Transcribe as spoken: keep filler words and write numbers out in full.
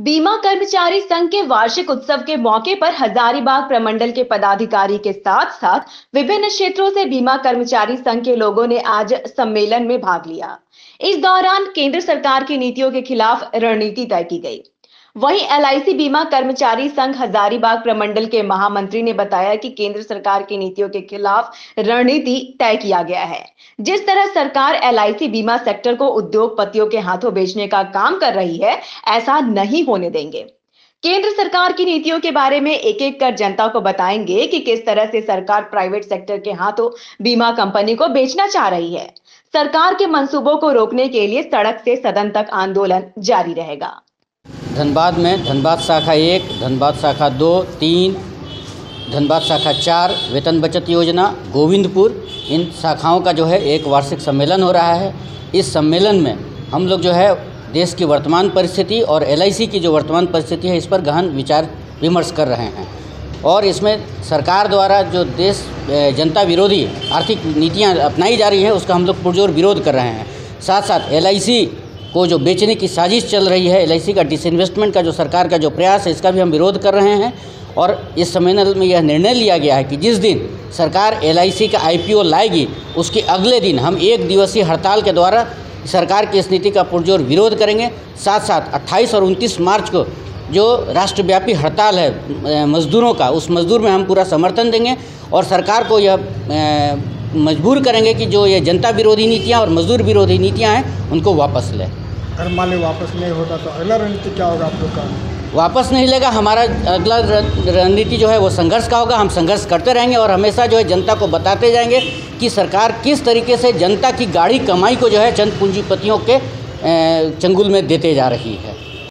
बीमा कर्मचारी संघ के वार्षिक उत्सव के मौके पर हजारीबाग प्रमंडल के पदाधिकारी के साथ साथ विभिन्न क्षेत्रों से बीमा कर्मचारी संघ के लोगों ने आज सम्मेलन में भाग लिया। इस दौरान केंद्र सरकार की नीतियों के खिलाफ रणनीति तय की गई। वहीं एल आई सी बीमा कर्मचारी संघ हजारीबाग प्रमंडल के महामंत्री ने बताया कि केंद्र सरकार की नीतियों के खिलाफ रणनीति तय किया गया है। जिस तरह सरकार एल आई सी बीमा सेक्टर को उद्योगपतियों के हाथों बेचने का काम कर रही है, ऐसा नहीं होने देंगे। केंद्र सरकार की नीतियों के बारे में एक एक कर जनता को बताएंगे कि किस तरह से सरकार प्राइवेट सेक्टर के हाथों बीमा कंपनी को बेचना चाह रही है। सरकार के मंसूबों को रोकने के लिए सड़क से सदन तक आंदोलन जारी रहेगा। धनबाद में धनबाद शाखा एक, धनबाद शाखा दो, तीन, धनबाद शाखा चार, वेतन बचत योजना, गोविंदपुर, इन शाखाओं का जो है एक वार्षिक सम्मेलन हो रहा है। इस सम्मेलन में हम लोग जो है देश की वर्तमान परिस्थिति और एल आई सी की जो वर्तमान परिस्थिति है इस पर गहन विचार विमर्श कर रहे हैं और इसमें सरकार द्वारा जो देश जनता विरोधी आर्थिक नीतियां अपनाई जा रही है उसका हम लोग पुरजोर विरोध कर रहे हैं। साथ साथ एल आई सी को जो बेचने की साजिश चल रही है, एल आई सी का डिसइन्वेस्टमेंट का जो सरकार का जो प्रयास है इसका भी हम विरोध कर रहे हैं। और इस सम्मेलन में यह निर्णय लिया गया है कि जिस दिन सरकार एल आई सी का आई पी ओ लाएगी उसके अगले दिन हम एक दिवसीय हड़ताल के द्वारा सरकार की इस नीति का पुरजोर विरोध करेंगे। साथ साथ अट्ठाईस और उनतीस मार्च को जो राष्ट्रव्यापी हड़ताल है मजदूरों का, उस मजदूर में हम पूरा समर्थन देंगे और सरकार को यह मजबूर करेंगे कि जो ये जनता विरोधी नीतियां और मजदूर विरोधी नीतियां हैं उनको वापस लें। अगर मान ली वापस नहीं होता तो अगला रणनीति क्या होगा आप लोग का? वापस नहीं लेगा, हमारा अगला रणनीति जो है वो संघर्ष का होगा। हम संघर्ष करते रहेंगे और हमेशा जो है जनता को बताते जाएंगे कि सरकार किस तरीके से जनता की गाढ़ी कमाई को जो है चंद पूंजीपतियों के चंगुल में देते जा रही है।